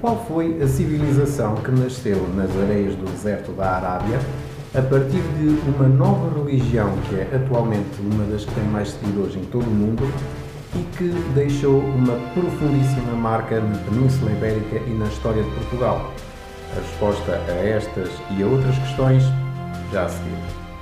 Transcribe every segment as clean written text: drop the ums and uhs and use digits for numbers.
Qual foi a civilização que nasceu nas areias do deserto da Arábia a partir de uma nova religião que é atualmente uma das que tem mais seguidores em todo o mundo e que deixou uma profundíssima marca na Península Ibérica e na história de Portugal? A resposta a estas e a outras questões já a seguir.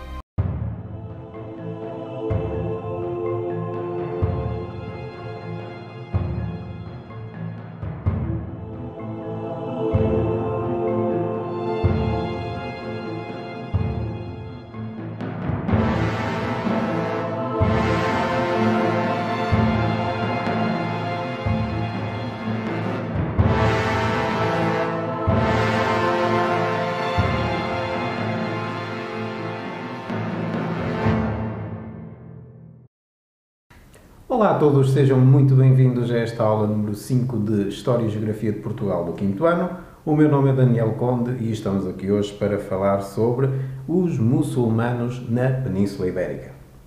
Olá a todos, sejam muito bem-vindos a esta aula número 5 de História e Geografia de Portugal do 5º ano. O meu nome é Daniel Conde e estamos aqui hoje para falar sobre os muçulmanos na Península Ibérica.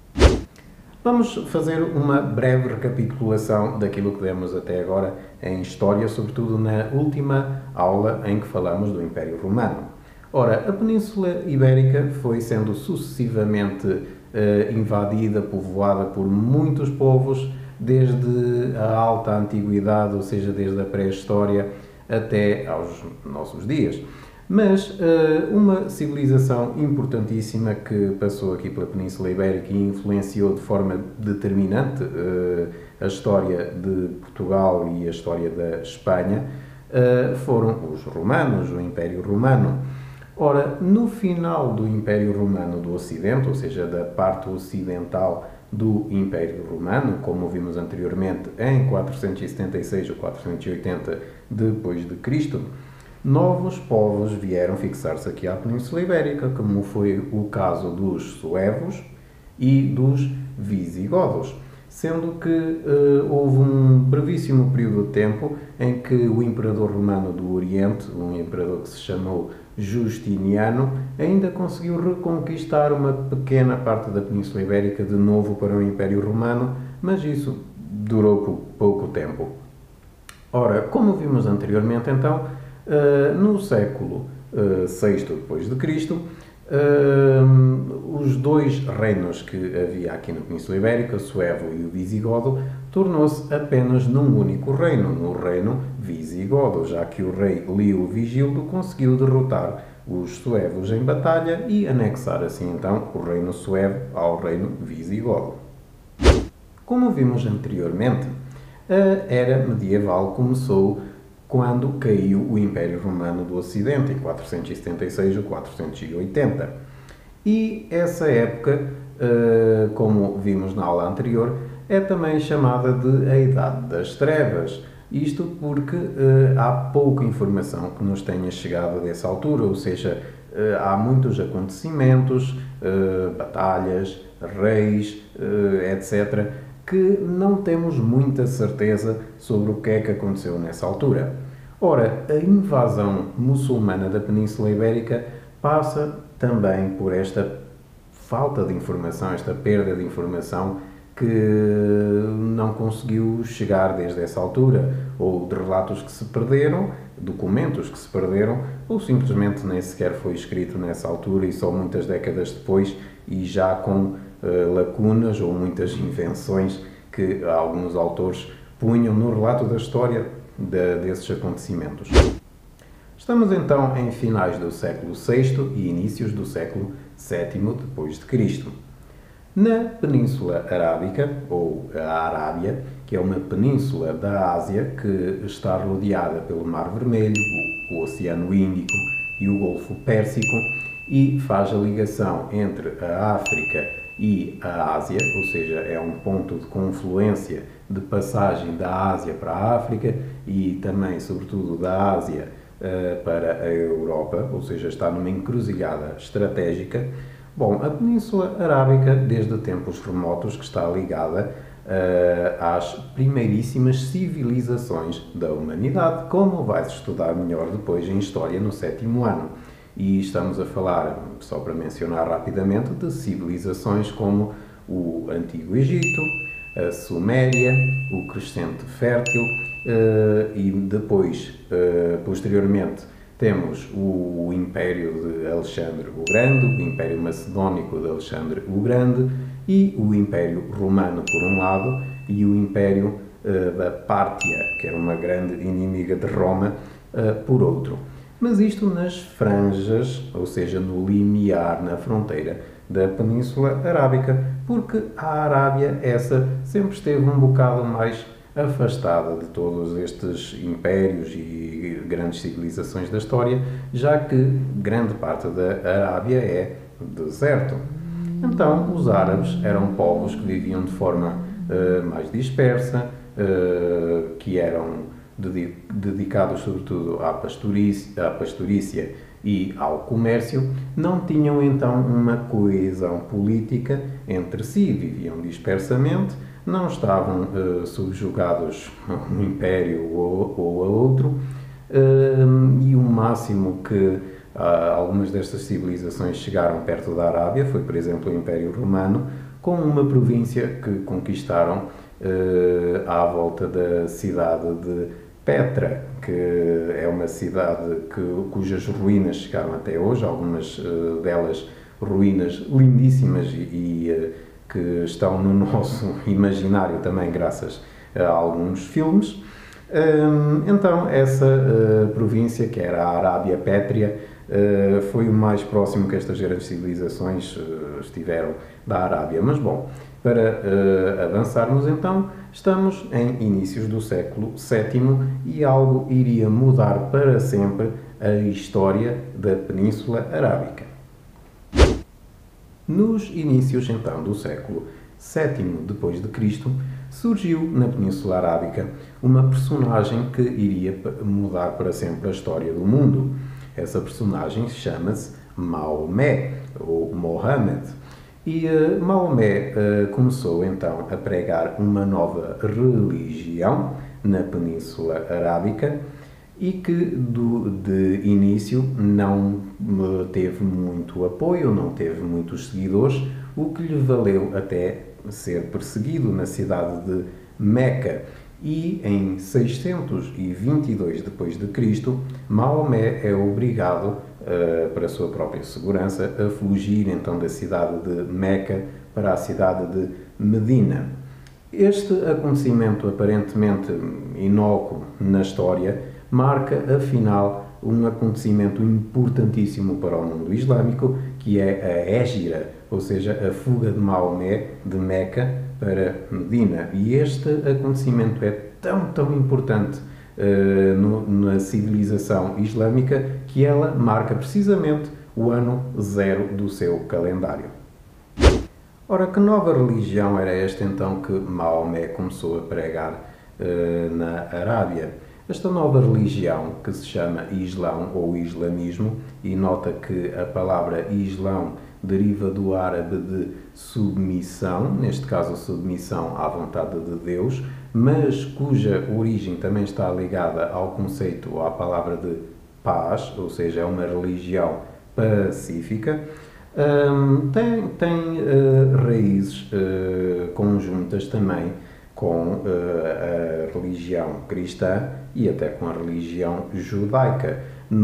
Vamos fazer uma breve recapitulação daquilo que demos até agora em História, sobretudo na última aula em que falamos do Império Romano. Ora, a Península Ibérica foi sendo sucessivamente invadida, povoada por muitos povos, desde a alta antiguidade, ou seja, desde a pré-história até aos nossos dias. Mas uma civilização importantíssima que passou aqui pela Península Ibérica e influenciou de forma determinante a história de Portugal e a história da Espanha foram os romanos, o Império Romano. Ora, no final do Império Romano do Ocidente, ou seja, da parte ocidental do Império Romano, como vimos anteriormente em 476 ou 480 depois de Cristo, novos povos vieram fixar-se aqui à Península Ibérica, como foi o caso dos suevos e dos visigodos, sendo que houve um brevíssimo período de tempo em que o imperador romano do Oriente, um imperador que se chamou Justiniano, ainda conseguiu reconquistar uma pequena parte da Península Ibérica de novo para o Império Romano, mas isso durou por pouco tempo. Ora, como vimos anteriormente, então, no século VI depois de Cristo, os dois reinos que havia aqui na Península Ibérica, o suevo e o visigodo, tornou-se apenas num único reino, no reino visigodo, já que o rei Lio Vigildo conseguiu derrotar os suevos em batalha e anexar assim então o reino suevo ao reino visigodo. Como vimos anteriormente, a era medieval começou quando caiu o Império Romano do Ocidente, em 476 ou 480. E essa época, como vimos na aula anterior, é também chamada de a Idade das Trevas. Isto porque há pouca informação que nos tenha chegado dessa altura, ou seja, há muitos acontecimentos, batalhas, reis, etc., que não temos muita certeza sobre o que é que aconteceu nessa altura. Ora, a invasão muçulmana da Península Ibérica passa também por esta falta de informação, esta perda de informação que não conseguiu chegar desde essa altura, ou de relatos que se perderam, documentos que se perderam, ou simplesmente nem sequer foi escrito nessa altura e só muitas décadas depois e já com lacunas ou muitas invenções que alguns autores punham no relato da história desses acontecimentos. Estamos então em finais do século VI e inícios do século VII depois de Cristo. Na Península Arábica, ou a Arábia, que é uma península da Ásia que está rodeada pelo Mar Vermelho, o Oceano Índico e o Golfo Pérsico, e faz a ligação entre a África e a Ásia, ou seja, é um ponto de confluência de passagem da Ásia para a África e também, sobretudo, da Ásia para a Europa, ou seja, está numa encruzilhada estratégica. Bom, a Península Arábica, desde tempos remotos, que está ligada às primeiríssimas civilizações da humanidade, como vai-se estudar melhor depois em História no 7º ano. E estamos a falar, só para mencionar rapidamente, de civilizações como o Antigo Egito, a Suméria, o crescente fértil, e depois, posteriormente, temos o Império de Alexandre o Grande, o Império Macedónico de Alexandre o Grande e o Império Romano por um lado e o Império da Pártia, que era uma grande inimiga de Roma, por outro. Mas isto nas franjas, ou seja, no limiar, na fronteira da Península Arábica, porque a Arábia, essa, sempre esteve um bocado mais afastada de todos estes impérios e grandes civilizações da história, já que grande parte da Arábia é deserto. Então, os árabes eram povos que viviam de forma mais dispersa, que eram dedicados sobretudo à pastorícia e ao comércio, não tinham então uma coesão política entre si, viviam dispersamente, não estavam subjugados a um império ou a outro, e o máximo que algumas destas civilizações chegaram perto da Arábia foi, por exemplo, o Império Romano, com uma província que conquistaram à volta da cidade de Petra, que é uma cidade cujas ruínas chegaram até hoje, algumas delas ruínas lindíssimas e que estão no nosso imaginário também graças a alguns filmes. Então, essa província, que era a Arábia Pétrea, foi o mais próximo que estas grandes civilizações estiveram da Arábia. Mas, bom, para avançarmos então, estamos em inícios do século VII e algo iria mudar para sempre a história da Península Arábica. Nos inícios então do século VII depois de Cristo, surgiu na Península Arábica uma personagem que iria mudar para sempre a história do mundo. Essa personagem chama-se Maomé, ou Mohammed. E Maomé começou então a pregar uma nova religião na Península Arábica e que de início não teve muito apoio, não teve muitos seguidores, o que lhe valeu até ser perseguido na cidade de Meca. E em 622 d.C., Maomé é obrigado, para a sua própria segurança, a fugir então da cidade de Meca para a cidade de Medina. Este acontecimento aparentemente inócuo na história marca, afinal, um acontecimento importantíssimo para o mundo islâmico, que é a Hégira, ou seja, a fuga de Maomé de Meca para Medina. E este acontecimento é tão importante na civilização islâmica que ela marca precisamente o ano zero do seu calendário. Ora, que nova religião era esta então que Maomé começou a pregar na Arábia? Esta nova religião, que se chama Islão ou Islamismo, e nota que a palavra Islão deriva do árabe de submissão, neste caso submissão à vontade de Deus, mas cuja origem também está ligada ao conceito ou à palavra de paz, ou seja, é uma religião pacífica. Tem raízes conjuntas também com a religião cristã e até com a religião judaica,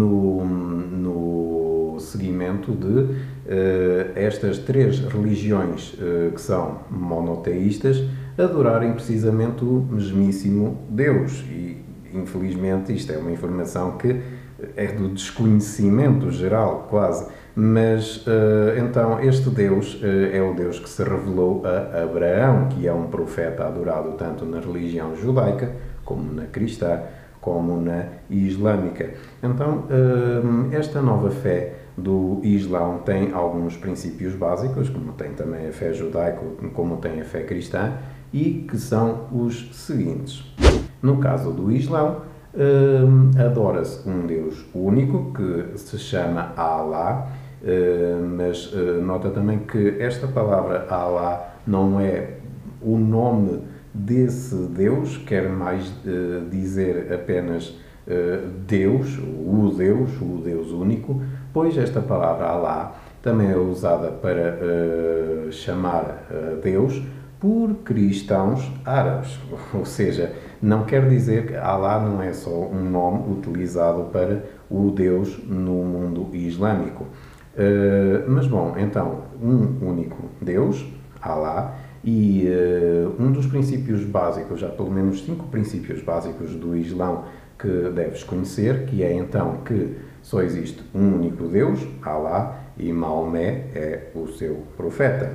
no seguimento de estas três religiões que são monoteístas adorarem precisamente o mesmíssimo Deus. E, infelizmente, isto é uma informação que é do desconhecimento geral, quase. Mas, então, este Deus é o Deus que se revelou a Abraão, que é um profeta adorado tanto na religião judaica, como na cristã, como na islâmica. Então, esta nova fé do Islão tem alguns princípios básicos, como tem também a fé judaica, como tem a fé cristã, e que são os seguintes. No caso do Islão, adora-se um Deus único, que se chama Allah, mas nota também que esta palavra Allah não é o nome desse Deus, quer mais dizer apenas Deus, o Deus único, pois esta palavra Allah também é usada para chamar Deus por cristãos árabes. Ou seja, não quer dizer que Alá não é só um nome utilizado para o Deus no mundo islâmico. Mas bom, então, um único Deus, Alá, e um dos princípios básicos, já pelo menos 5 princípios básicos do Islão que deves conhecer, que é então que só existe um único Deus, Alá, e Maomé é o seu profeta.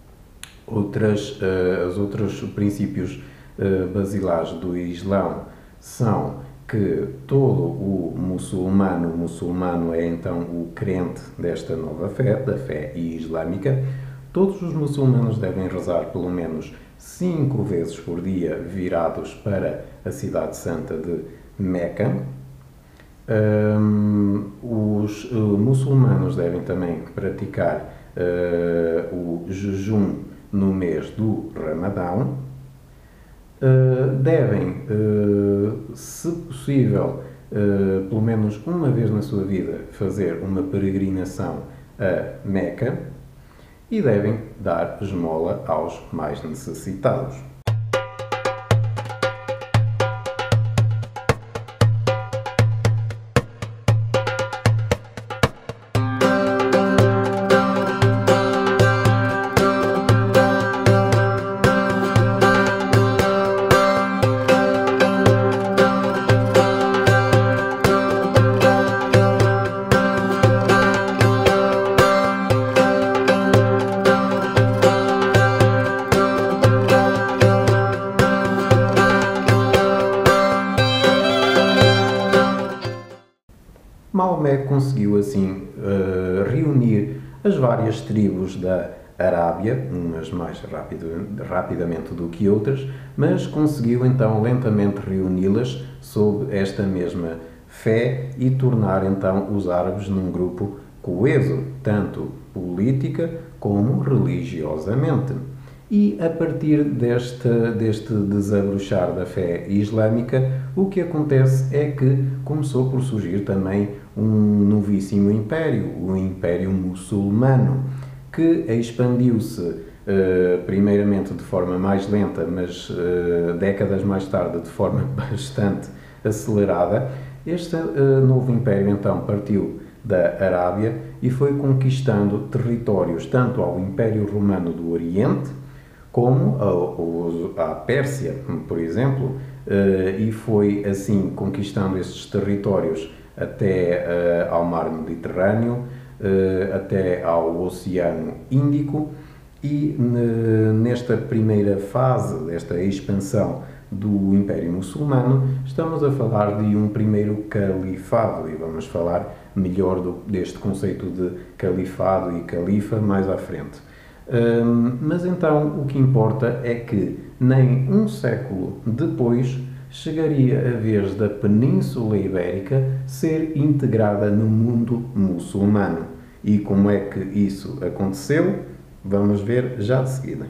Os outros princípios basilares do Islão são que todo o muçulmano é então o crente desta nova fé, da fé islâmica. Todos os muçulmanos devem rezar pelo menos 5 vezes por dia virados para a cidade santa de Meca. Os muçulmanos devem também praticar o jejum no mês do Ramadão. Devem, se possível, pelo menos uma vez na sua vida, fazer uma peregrinação a Meca e devem dar esmola aos mais necessitados. Maomé conseguiu assim reunir as várias tribos da Arábia, umas mais rapidamente do que outras, mas conseguiu então lentamente reuni-las sob esta mesma fé e tornar então os árabes num grupo coeso, tanto política como religiosamente. E a partir deste desabrochar da fé islâmica, o que acontece é que começou por surgir também um novíssimo império, o Império Muçulmano, que expandiu-se primeiramente de forma mais lenta, mas décadas mais tarde de forma bastante acelerada. Este novo império então partiu da Arábia e foi conquistando territórios tanto ao Império Romano do Oriente, como à Pérsia, por exemplo, e foi assim conquistando estes territórios até ao Mar Mediterrâneo, até ao Oceano Índico, e nesta primeira fase desta expansão do Império Muçulmano estamos a falar de um primeiro califado, e vamos falar melhor deste conceito de califado e califa mais à frente. Mas então o que importa é que nem um século depois chegaria a vez da Península Ibérica ser integrada no mundo muçulmano. E como é que isso aconteceu? Vamos ver já de seguida.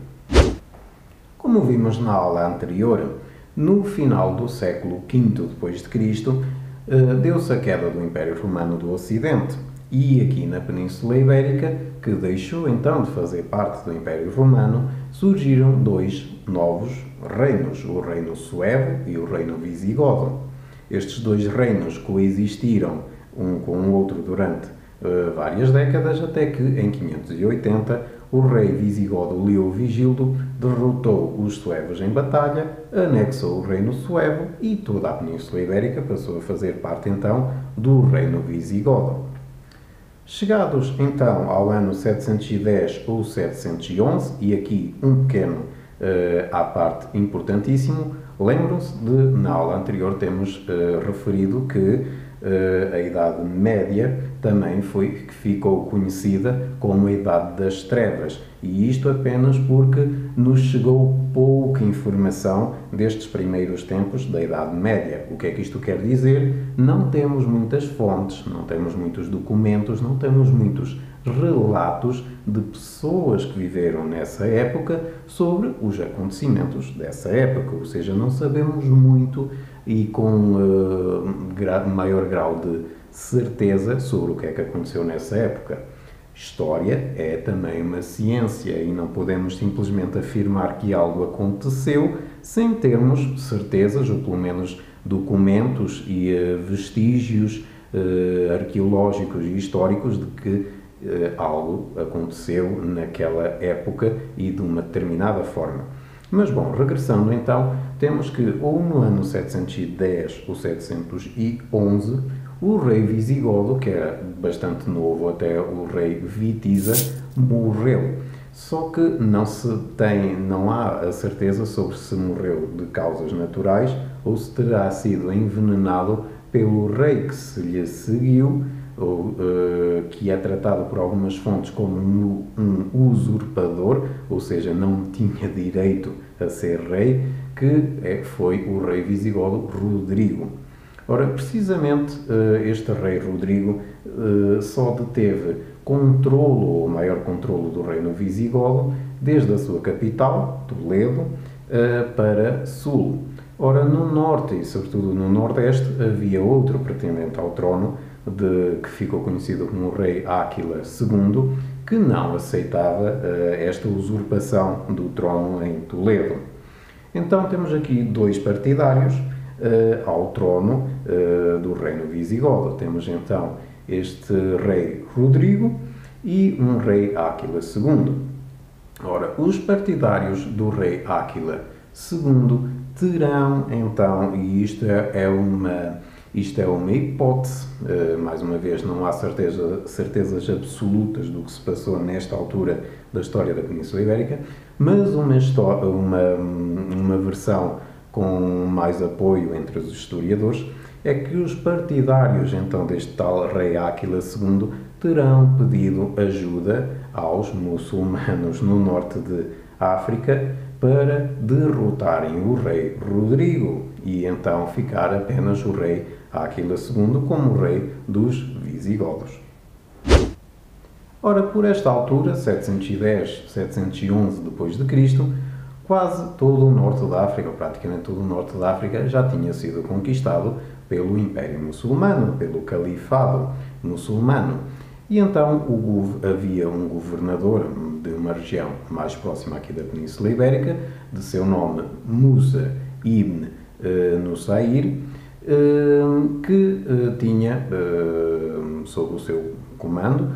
Como vimos na aula anterior, no final do século V d.C., deu-se a queda do Império Romano do Ocidente. E aqui na Península Ibérica, que deixou então de fazer parte do Império Romano, surgiram 2 novos reinos, o Reino Suevo e o Reino Visigodo. Estes 2 reinos coexistiram um com o outro durante várias décadas, até que em 580 o rei visigodo Leovigildo derrotou os suevos em batalha, anexou o Reino Suevo e toda a Península Ibérica passou a fazer parte então do Reino Visigodo. Chegados então ao ano 710 ou 711, e aqui um pequeno à parte importantíssimo, lembram-se de, na aula anterior temos referido que a Idade Média também ficou conhecida como a Idade das Trevas, e isto apenas porque nos chegou pouca informação destes primeiros tempos da Idade Média. O que é que isto quer dizer? Não temos muitas fontes, não temos muitos documentos, não temos muitos relatos de pessoas que viveram nessa época sobre os acontecimentos dessa época, ou seja, não sabemos muito e com maior grau de certeza sobre o que é que aconteceu nessa época. História é também uma ciência e não podemos simplesmente afirmar que algo aconteceu sem termos certezas, ou pelo menos documentos e vestígios arqueológicos e históricos de que algo aconteceu naquela época e de uma determinada forma. Mas, bom, regressando então, temos que ou no ano 710 ou 711, o rei visigodo, que era bastante novo até o rei Witiza, morreu. Só que não há a certeza sobre se morreu de causas naturais ou se terá sido envenenado pelo rei que se lhe seguiu, ou que é tratado por algumas fontes como um usurpador, ou seja, não tinha direito a ser rei, que foi o rei visigodo Rodrigo. Ora, precisamente este rei Rodrigo só deteve controlo, ou maior controlo do reino visigodo, desde a sua capital, Toledo, para sul. Ora, no norte e sobretudo no nordeste havia outro pretendente ao trono, que ficou conhecido como o rei Áquila II, que não aceitava esta usurpação do trono em Toledo. Então temos aqui dois partidários ao trono do reino visigodo. Temos então este rei Rodrigo e um rei Áquila II. Ora, os partidários do rei Áquila II terão então, e isto é uma hipótese, mais uma vez não há certezas absolutas do que se passou nesta altura da história da Península Ibérica, mas uma versão com mais apoio entre os historiadores é que os partidários então deste tal rei Áquila II terão pedido ajuda aos muçulmanos no norte de África para derrotarem o rei Rodrigo e então ficar apenas o rei Áquila II como rei dos visigodos. Ora, por esta altura, 710, 711 d.C., quase todo o norte da África, ou praticamente todo o norte da África, já tinha sido conquistado pelo Império Muçulmano, pelo Califado Muçulmano. E então havia um governador de uma região mais próxima aqui da Península Ibérica, de seu nome Musa ibn Nusayr, que tinha sob o seu comando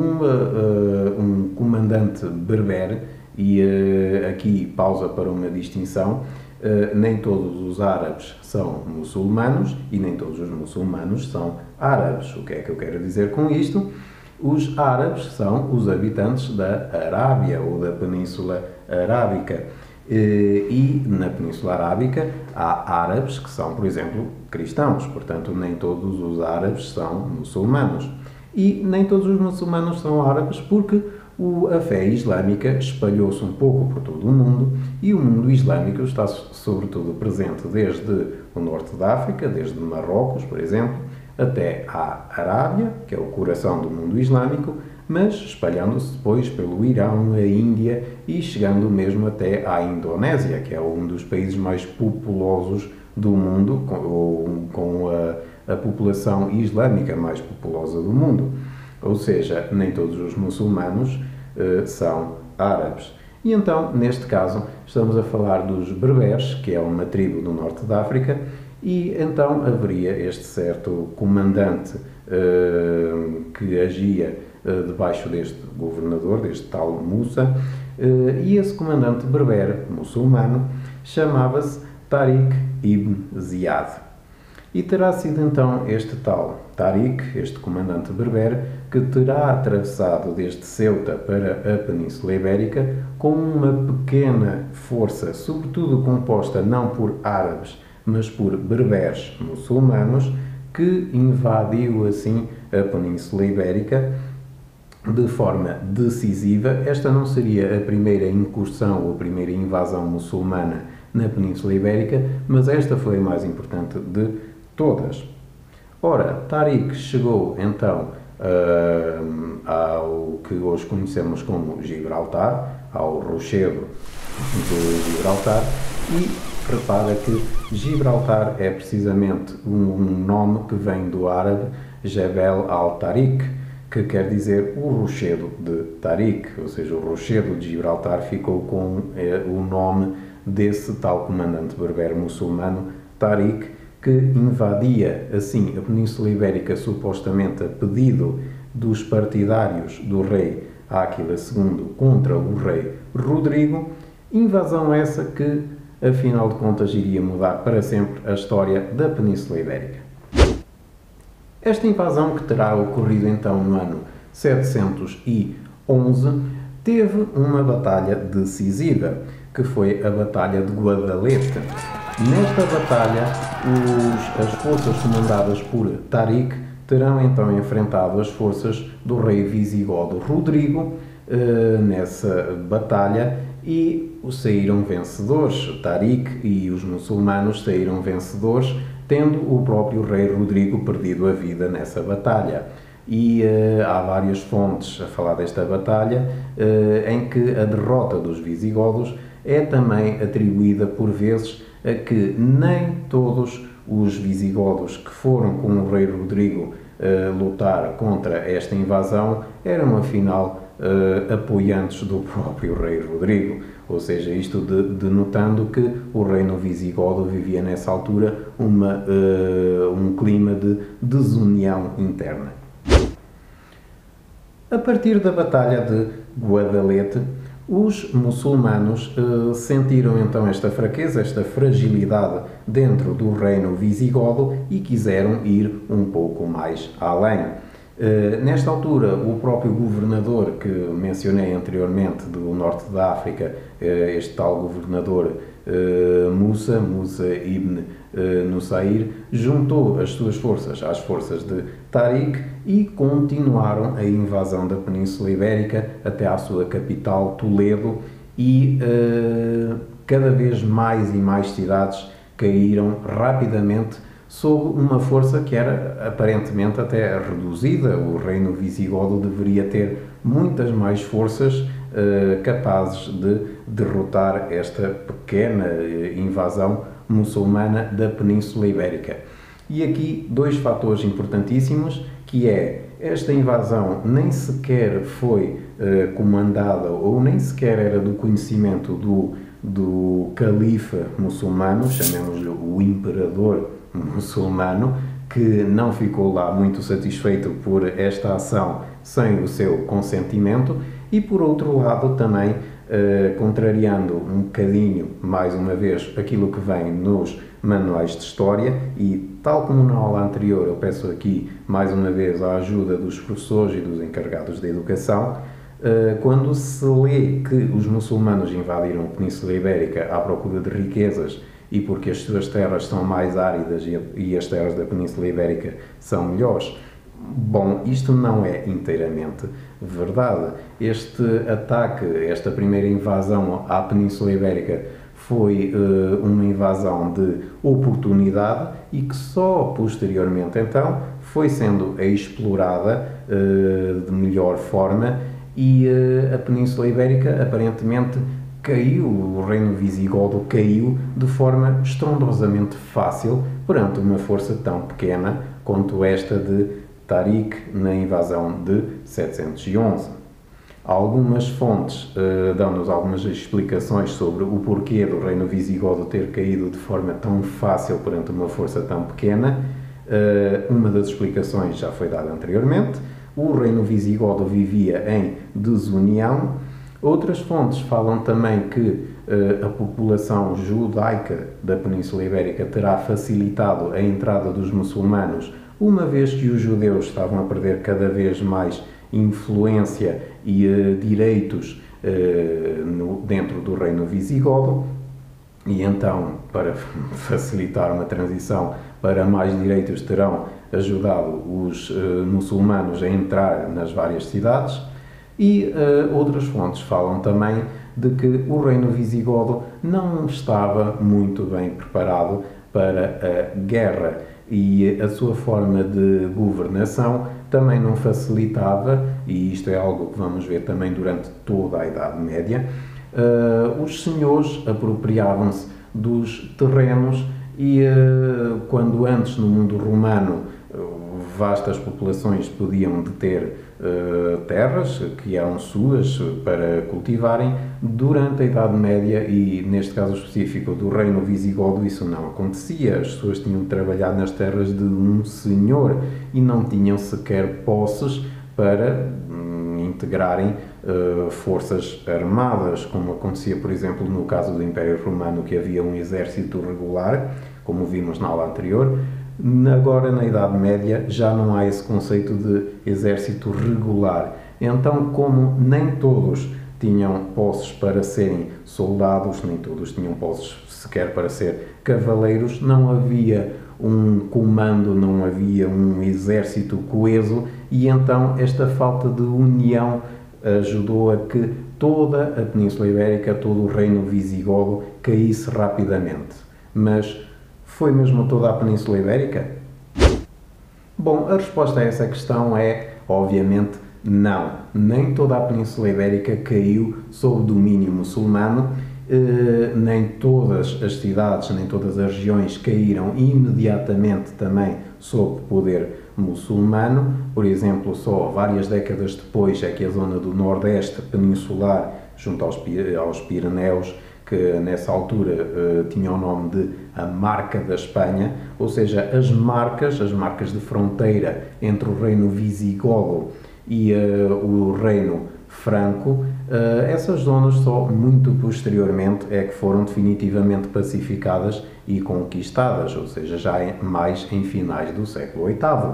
um comandante berber, e aqui pausa para uma distinção. Nem todos os árabes são muçulmanos e nem todos os muçulmanos são árabes. O que é que eu quero dizer com isto? Os árabes são os habitantes da Arábia ou da Península Arábica. E na Península Arábica há árabes que são, por exemplo, cristãos. Portanto, nem todos os árabes são muçulmanos. E nem todos os muçulmanos são árabes porque a fé islâmica espalhou-se um pouco por todo o mundo e o mundo islâmico está sobretudo presente desde o norte da África, desde Marrocos, por exemplo, até à Arábia, que é o coração do mundo islâmico, mas espalhando-se depois pelo Irão, a Índia e chegando mesmo até à Indonésia, que é um dos países mais populosos do mundo, com a população islâmica mais populosa do mundo. Ou seja, nem todos os muçulmanos são árabes. E então, neste caso, estamos a falar dos berberes, que é uma tribo do norte da África, e então haveria este certo comandante que agia debaixo deste governador, deste tal Musa, e esse comandante berber muçulmano chamava-se Tariq ibn Ziyad. E terá sido então este tal Tariq, este comandante berber, que terá atravessado desde Ceuta para a Península Ibérica com uma pequena força, sobretudo composta não por árabes, mas por berberes muçulmanos, que invadiu assim a Península Ibérica de forma decisiva. Esta não seria a primeira incursão ou a primeira invasão muçulmana na Península Ibérica, mas esta foi a mais importante de todas. Ora, Tariq chegou então ao que hoje conhecemos como Gibraltar, ao rochedo de Gibraltar, e repara que Gibraltar é precisamente um nome que vem do árabe Jebel al-Tariq, que quer dizer o rochedo de Tariq, ou seja, o rochedo de Gibraltar ficou com o nome desse tal comandante berber muçulmano, Tariq, que invadia assim a Península Ibérica supostamente a pedido dos partidários do rei Áquila II contra o rei Rodrigo, invasão essa que, afinal de contas, iria mudar para sempre a história da Península Ibérica. Esta invasão, que terá ocorrido então no ano 711, teve uma batalha decisiva, que foi a Batalha de Guadalete. Nesta batalha, as forças comandadas por Tariq terão então enfrentado as forças do rei visigodo Rodrigo nessa batalha e saíram vencedores. Tariq e os muçulmanos saíram vencedores, tendo o próprio rei Rodrigo perdido a vida nessa batalha. E há várias fontes a falar desta batalha, em que a derrota dos visigodos é também atribuída por vezes a que nem todos os visigodos que foram com o rei Rodrigo lutar contra esta invasão eram afinal apoiantes do próprio rei Rodrigo, ou seja, isto denotando que o reino visigodo vivia nessa altura um clima de desunião interna. A partir da Batalha de Guadalete, os muçulmanos sentiram então esta fraqueza, esta fragilidade dentro do reino visigodo e quiseram ir um pouco mais além. Nesta altura, o próprio governador que mencionei anteriormente do norte da África, este tal governador Musa ibn Nusayr, juntou as suas forças às forças de Tariq e continuaram a invasão da Península Ibérica até à sua capital, Toledo, e cada vez mais e mais cidades caíram rapidamente sob uma força que era aparentemente até reduzida. O reino visigodo deveria ter muitas mais forças capazes de derrotar esta pequena invasão muçulmana da Península Ibérica. E aqui dois fatores importantíssimos, que é esta invasão nem sequer foi comandada ou nem sequer era do conhecimento do califa muçulmano, chamemos-lhe o imperador muçulmano, que não ficou lá muito satisfeito por esta ação sem o seu consentimento, e por outro lado também contrariando um bocadinho, mais uma vez, aquilo que vem nos manuais de história, e tal como na aula anterior eu peço aqui mais uma vez a ajuda dos professores e dos encarregados da educação, quando se lê que os muçulmanos invadiram a Península Ibérica à procura de riquezas e porque as suas terras são mais áridas e as terras da Península Ibérica são melhores, bom, isto não é inteiramente verdade. Este ataque, esta primeira invasão à Península Ibérica foi uma invasão de oportunidade e que só posteriormente então foi sendo explorada de melhor forma, e a Península Ibérica aparentemente caiu, o reino visigodo caiu de forma estrondosamente fácil perante uma força tão pequena quanto esta de Tariq na invasão de 711. Algumas fontes dão-nos algumas explicações sobre o porquê do reino visigodo ter caído de forma tão fácil perante uma força tão pequena. Uma das explicações já foi dada anteriormente: o reino visigodo vivia em desunião. Outras fontes falam também que a população judaica da Península Ibérica terá facilitado a entrada dos muçulmanos, uma vez que os judeus estavam a perder cada vez mais influência e direitos dentro do reino visigodo, e então, para facilitar uma transição para mais direitos, terão ajudado os muçulmanos a entrar nas várias cidades. E outras fontes falam também de que o reino visigodo não estava muito bem preparado para a guerra e a sua forma de governação também não facilitava, e isto é algo que vamos ver também durante toda a Idade Média. Os senhores apropriavam-se dos terrenos e quando antes no mundo romano vastas populações podiam deter terras que eram suas para cultivarem. Durante a Idade Média, e neste caso específico do Reino Visigodo, isso não acontecia. As pessoas tinham de trabalhar nas terras de um senhor e não tinham sequer posses para integrarem forças armadas, como acontecia, por exemplo, no caso do Império Romano, que havia um exército regular, como vimos na aula anterior. Agora, na Idade Média, já não há esse conceito de exército regular. Então, como nem todos tinham posses para serem soldados, nem todos tinham posses sequer para ser cavaleiros, não havia um comando, não havia um exército coeso, e então esta falta de união ajudou a que toda a Península Ibérica, todo o reino visigodo caísse rapidamente. Mas foi mesmo toda a Península Ibérica? Bom, a resposta a essa questão é, obviamente, não. Nem toda a Península Ibérica caiu sob domínio muçulmano, nem todas as cidades, nem todas as regiões caíram imediatamente também sob poder muçulmano. Por exemplo, só várias décadas depois é que a zona do Nordeste peninsular, junto aos Pirineus, que nessa altura tinha o nome de a Marca da Espanha, ou seja, as marcas de fronteira entre o reino visigodo e o reino franco, essas zonas só muito posteriormente é que foram definitivamente pacificadas e conquistadas, ou seja, já mais em finais do século VIII.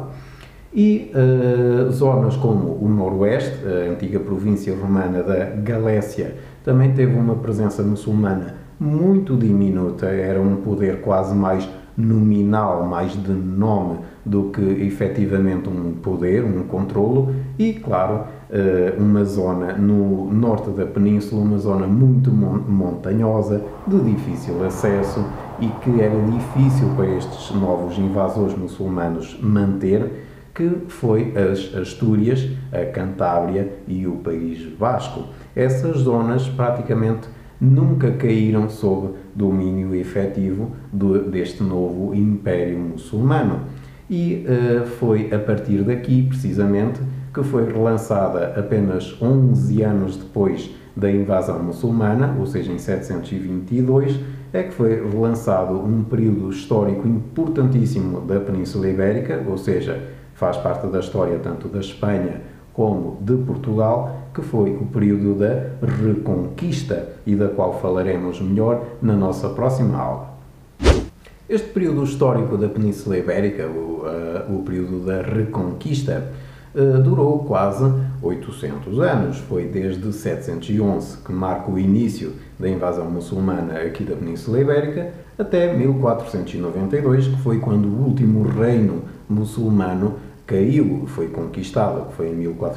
E zonas como o Noroeste, a antiga província romana da Galécia, também teve uma presença muçulmana muito diminuta, era um poder quase mais nominal, mais de nome, do que efetivamente um poder, um controlo. E, claro, uma zona no norte da península, uma zona muito montanhosa, de difícil acesso e que era difícil para estes novos invasores muçulmanos manter, que foi as Astúrias, a Cantábria e o País Vasco. Essas zonas praticamente nunca caíram sob domínio efetivo deste novo Império Muçulmano. E foi a partir daqui, precisamente, que foi relançada apenas 11 anos depois da invasão muçulmana, ou seja, em 722, é que foi relançado um período histórico importantíssimo da Península Ibérica, ou seja, faz parte da história tanto da Espanha como de Portugal, que foi o período da Reconquista, e da qual falaremos melhor na nossa próxima aula. Este período histórico da Península Ibérica, o período da Reconquista, durou quase 800 anos. Foi desde 711, que marca o início da invasão muçulmana aqui da Península Ibérica, até 1492, que foi quando o último reino muçulmano caiu, foi conquistado, que foi em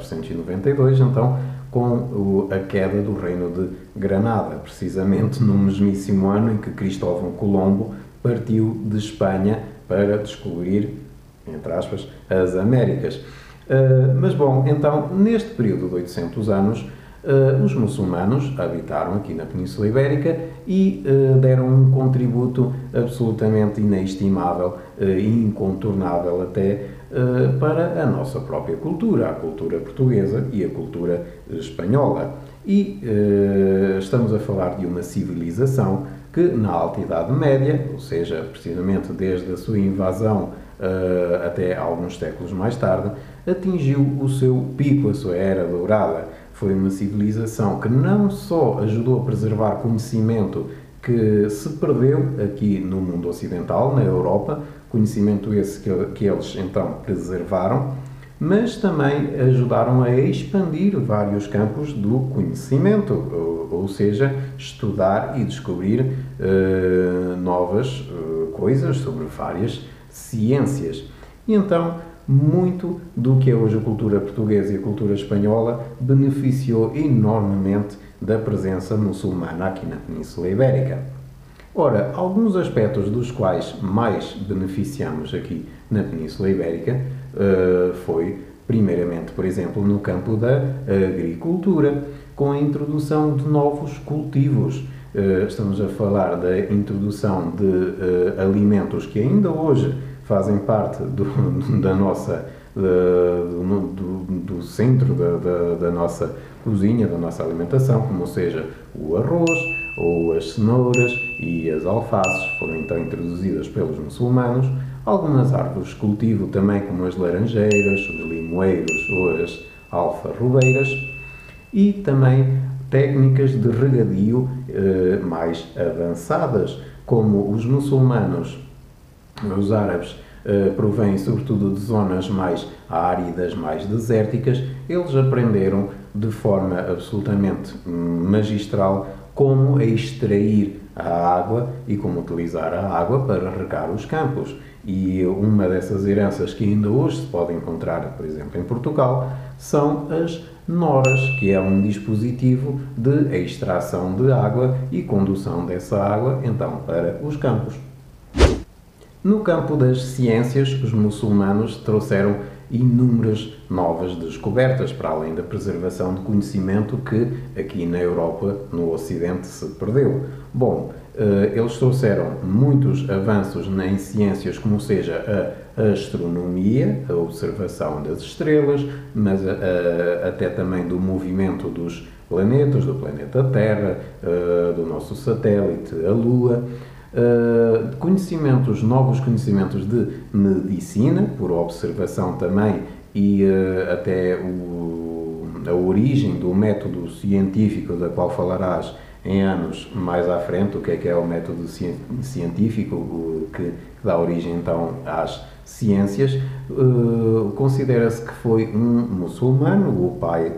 1492, então, com a queda do reino de Granada, precisamente no mesmíssimo ano em que Cristóvão Colombo partiu de Espanha para descobrir, entre aspas, as Américas. Mas bom, então, neste período de 800 anos, os muçulmanos habitaram aqui na Península Ibérica e deram um contributo absolutamente inestimável e incontornável até para a nossa própria cultura, a cultura portuguesa e a cultura espanhola. E estamos a falar de uma civilização que na Alta Idade Média, ou seja, precisamente desde a sua invasão até alguns séculos mais tarde, atingiu o seu pico, a sua era dourada. Foi uma civilização que não só ajudou a preservar conhecimento que se perdeu aqui no mundo ocidental, na Europa, conhecimento esse que eles então preservaram, mas também ajudaram a expandir vários campos do conhecimento, ou seja, estudar e descobrir novas coisas sobre várias ciências. E então, muito do que é hoje a cultura portuguesa e a cultura espanhola beneficiou enormemente da presença muçulmana aqui na Península Ibérica. Ora, alguns aspectos dos quais mais beneficiamos aqui na Península Ibérica foi, primeiramente, por exemplo, no campo da agricultura, com a introdução de novos cultivos. Estamos a falar da introdução de alimentos que ainda hoje fazem parte da nossa do centro da nossa cozinha, da nossa alimentação, como seja o arroz ou as cenouras e as alfaces, foram então introduzidas pelos muçulmanos. Algumas árvores de cultivo também, como as laranjeiras, os limoeiros ou as alfarrobeiras, e também técnicas de regadio mais avançadas, como os muçulmanos, os árabes, provêm sobretudo de zonas mais áridas, mais desérticas. Eles aprenderam de forma absolutamente magistral como extrair a água e como utilizar a água para regar os campos. E uma dessas heranças que ainda hoje se pode encontrar, por exemplo, em Portugal, são as noras, que é um dispositivo de extração de água e condução dessa água, então, para os campos. No campo das ciências, os muçulmanos trouxeram inúmeras novas descobertas, para além da preservação de conhecimento que aqui na Europa, no Ocidente, se perdeu. Bom, eles trouxeram muitos avanços em ciências, como seja a astronomia, a observação das estrelas, mas até também do movimento dos planetas, do planeta Terra, do nosso satélite, a Lua. Novos conhecimentos de medicina, por observação também, e até a origem do método científico, da qual falarás em anos mais à frente, o que é o método científico que dá origem então às ciências. Considera-se que foi um muçulmano, o pai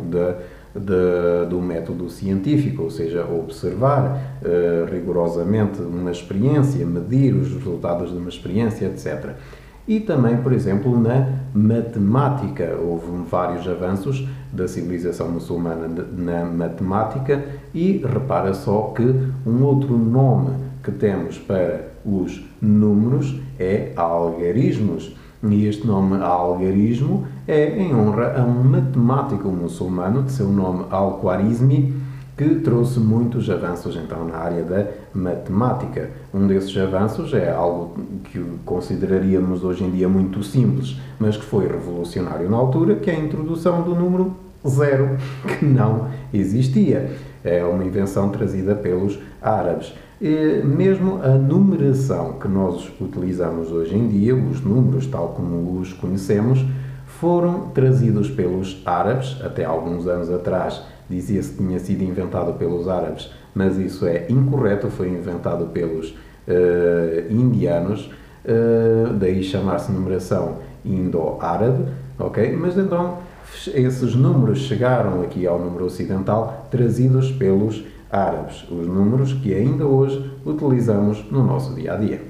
do método científico, ou seja, observar rigorosamente uma experiência, medir os resultados de uma experiência, etc. E também, por exemplo, na matemática, houve vários avanços da civilização muçulmana na matemática, e repara só que um outro nome que temos para os números é algarismos. E este nome algarismo é em honra a um matemático muçulmano de seu nome Al-Khwarizmi, que trouxe muitos avanços então na área da matemática. Um desses avanços é algo que consideraríamos hoje em dia muito simples, mas que foi revolucionário na altura, que é a introdução do número zero, que não existia. É uma invenção trazida pelos árabes. E mesmo a numeração que nós utilizamos hoje em dia, os números tal como os conhecemos, foram trazidos pelos árabes. Até alguns anos atrás dizia-se que tinha sido inventado pelos árabes, mas isso é incorreto, foi inventado pelos indianos, daí chamar-se numeração indo-árabe, ok? Mas então esses números chegaram aqui ao número ocidental trazidos pelos árabes, os números que ainda hoje utilizamos no nosso dia-a-dia.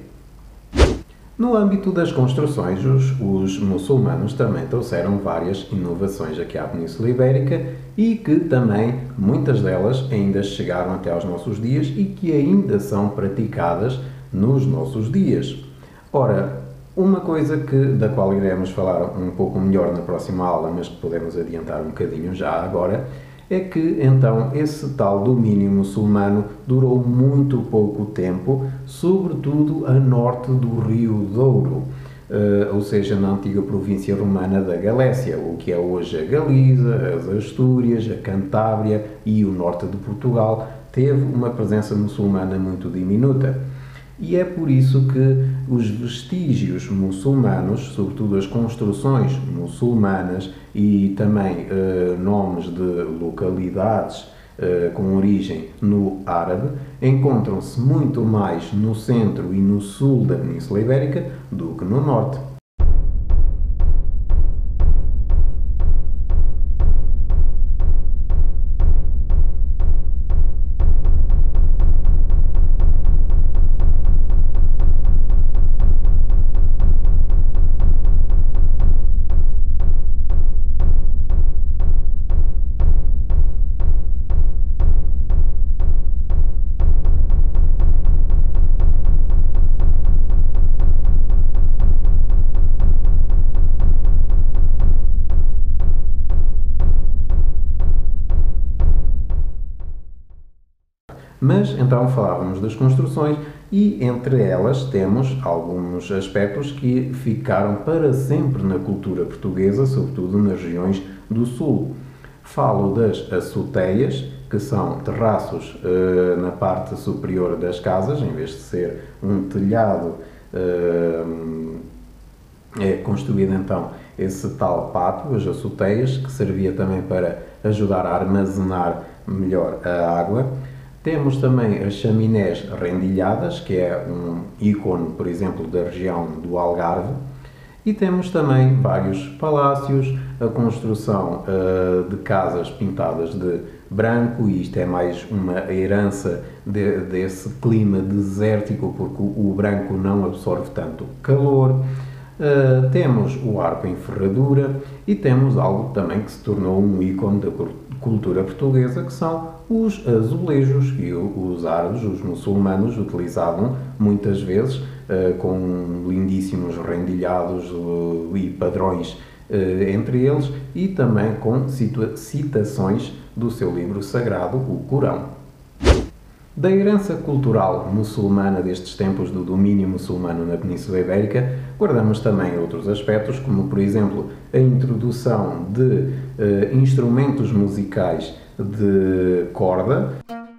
No âmbito das construções, os muçulmanos também trouxeram várias inovações aqui à Península Ibérica, e que também, muitas delas, ainda chegaram até aos nossos dias e que ainda são praticadas nos nossos dias. Ora, uma coisa da qual iremos falar um pouco melhor na próxima aula, mas que podemos adiantar um bocadinho já agora, é que então esse tal domínio muçulmano durou muito pouco tempo, sobretudo a norte do Rio Douro, ou seja, na antiga província romana da Galécia, o que é hoje a Galiza, as Astúrias, a Cantábria e o norte de Portugal, teve uma presença muçulmana muito diminuta. E é por isso que os vestígios muçulmanos, sobretudo as construções muçulmanas e também nomes de localidades com origem no árabe, encontram-se muito mais no centro e no sul da Península Ibérica do que no norte. Mas então falávamos das construções e entre elas temos alguns aspectos que ficaram para sempre na cultura portuguesa, sobretudo nas regiões do sul. Falo das açoteias, que são terraços na parte superior das casas, em vez de ser um telhado, é construído então esse tal pátio, as açoteias, que servia também para ajudar a armazenar melhor a água. Temos também as chaminés rendilhadas, que é um ícone, por exemplo, da região do Algarve. E temos também vários palácios, a construção de casas pintadas de branco, e isto é mais uma herança desse clima desértico, porque o branco não absorve tanto calor. Temos o arco em ferradura e temos algo também que se tornou um ícone da cultura portuguesa, que são os azulejos que os árabes, os muçulmanos, utilizavam muitas vezes com lindíssimos rendilhados e padrões entre eles, e também com citações do seu livro sagrado, o Corão. Da herança cultural muçulmana destes tempos do domínio muçulmano na Península Ibérica, guardamos também outros aspectos, como por exemplo a introdução de instrumentos musicais de corda.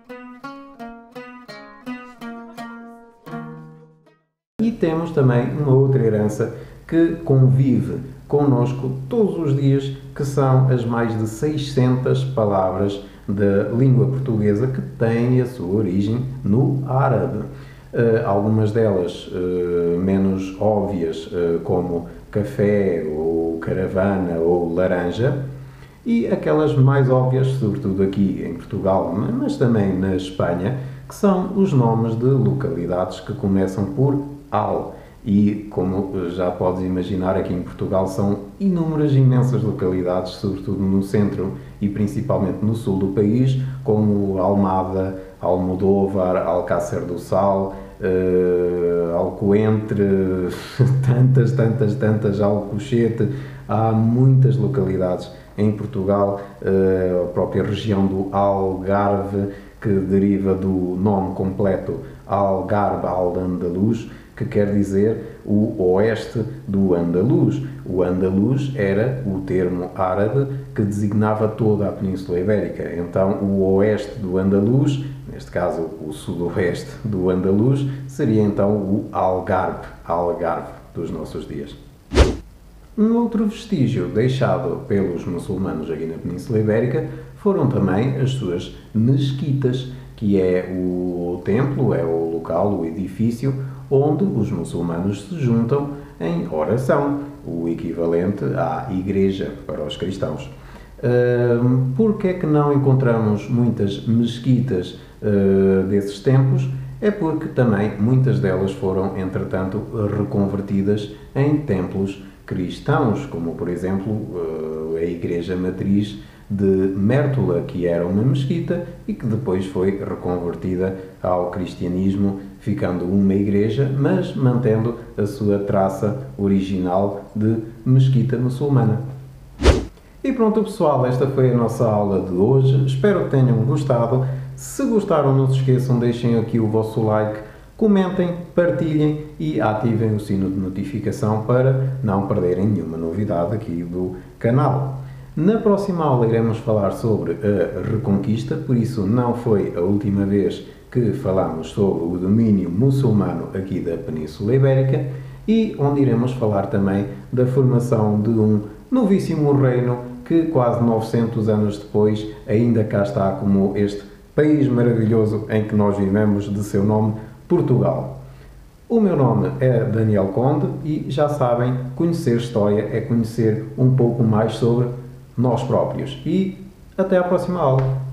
E temos também uma outra herança que convive connosco todos os dias, que são as mais de 600 palavras da língua portuguesa que têm a sua origem no árabe. Algumas delas menos óbvias, como café, ou caravana, ou laranja, e aquelas mais óbvias, sobretudo aqui em Portugal, mas também na Espanha, que são os nomes de localidades que começam por al. E, como já podes imaginar, aqui em Portugal são inúmeras, imensas localidades, sobretudo no centro e principalmente no sul do país, como Almada, Almodóvar, Alcácer do Sal, Alcoentre, tantas, Alcochete. Há muitas localidades em Portugal, a própria região do Algarve, que deriva do nome completo Algarve al-Andalus, que quer dizer o oeste do andaluz. O andaluz era o termo árabe que designava toda a Península Ibérica. Então, o oeste do andaluz, neste caso o sudoeste do andaluz, seria então o Algarve dos nossos dias. Um outro vestígio deixado pelos muçulmanos aqui na Península Ibérica foram também as suas mesquitas, que é o templo, é o local, o edifício onde os muçulmanos se juntam em oração, o equivalente à igreja para os cristãos. Por que é que não encontramos muitas mesquitas desses tempos? É porque também muitas delas foram, entretanto, reconvertidas em templos cristãos, como por exemplo a igreja matriz de Mértola, que era uma mesquita e que depois foi reconvertida ao cristianismo, ficando uma igreja, mas mantendo a sua traça original de mesquita muçulmana. E pronto, pessoal, esta foi a nossa aula de hoje. Espero que tenham gostado. Se gostaram, não se esqueçam, deixem aqui o vosso like, comentem, partilhem e ativem o sino de notificação para não perderem nenhuma novidade aqui do canal. Na próxima aula iremos falar sobre a Reconquista, por isso não foi a última vez que falamos sobre o domínio muçulmano aqui da Península Ibérica, e onde iremos falar também da formação de um novíssimo reino que quase 900 anos depois ainda cá está como este país maravilhoso em que nós vivemos, de seu nome Portugal. O meu nome é Daniel Conde e já sabem, conhecer história é conhecer um pouco mais sobre nós próprios. E até à próxima aula.